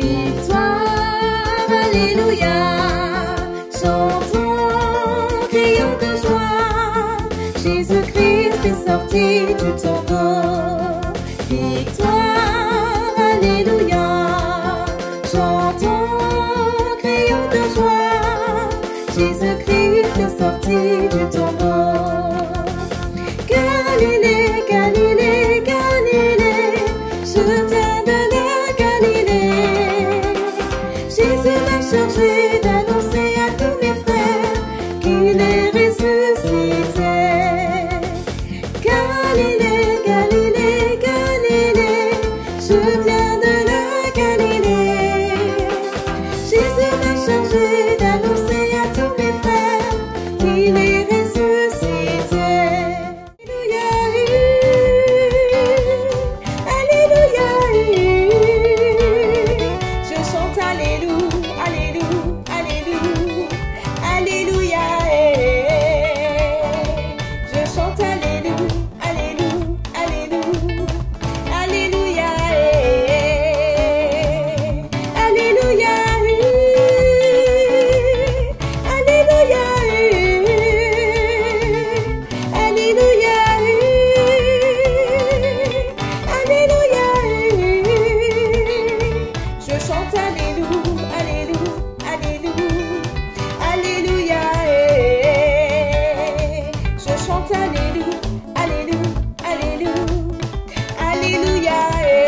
Victoire, alléluia, chantons, crions de joie, Jésus-Christ est sorti du tombeau. Victoire, alléluia, chantons, crions de joie, Jésus-Christ est sorti du tombeau. Galilée, Galilée, Galilée, je viens de la Galilée. Jésus m'a chargé d'annoncer à tous mes frères qu'il est ressuscité. Galilée, Galilée, Galilée, je viens de la Galilée. Jésus m'a chargé d'annoncer à tous mes frères qu'il est ressuscité. Alléluia, je chante alléluia, alléluia, alléluia, alléluia, je chante alléluia, alléluia, alléluia, alléluia, alléluia, alléluia, alléluia, je chante alléluia, alléluia, alléluia, je chante alléluia, alléluia, alléluia,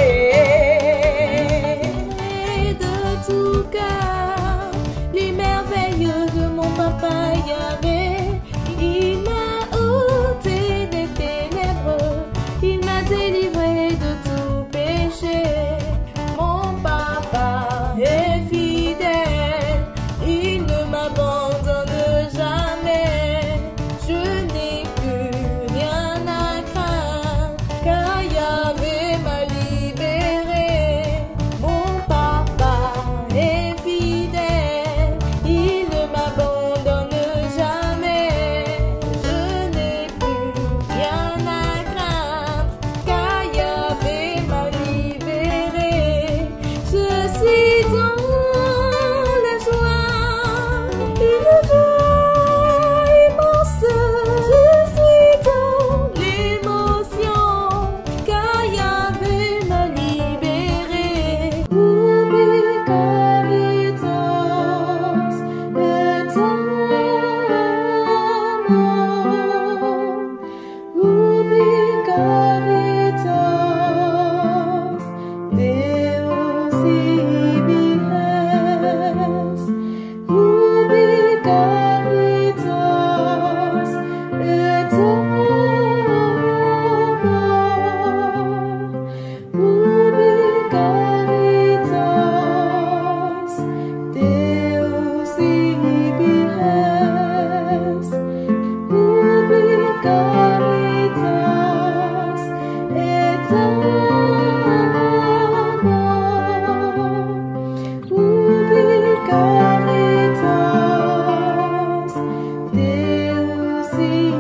et de tout cœur, les merveilles de mon papa Yahvé. Il m'a ôté des ténèbres, il m'a délivré de tout péché. Mon papa est fidèle, il ne m'abandonne jamais. Je n'ai plus rien à craindre, car Yahvé m'a libéré. Mon papa est fidèle, il ne m'abandonne jamais. Je n'ai plus rien à craindre, car Yahvé m'a libéré. Je suis dans la joie, une joie immense. Je suis dans l'émotion, car Yahvé m'a libéré. Ubi caritas et amor, ubi caritas Deus ibies, ubi caritas et amor, ubi caritas Deus ibies, ubi caritas et amor, ubi caritas Deus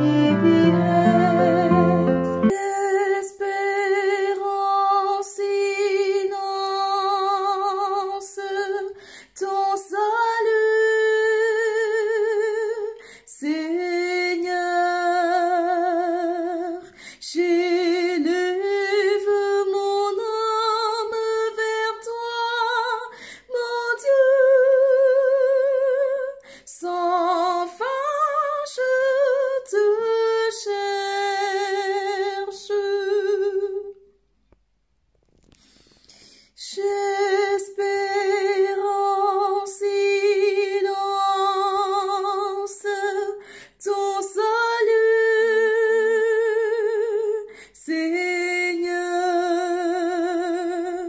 ibies. Espérance, silence, ton salut, Seigneur. J'élève mon âme vers toi, mon Dieu. Sans fin je te cherche. J'espère en silence ton salut, Seigneur.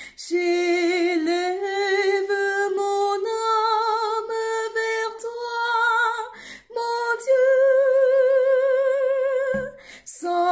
J'élève mon âme vers toi, mon Dieu. Sans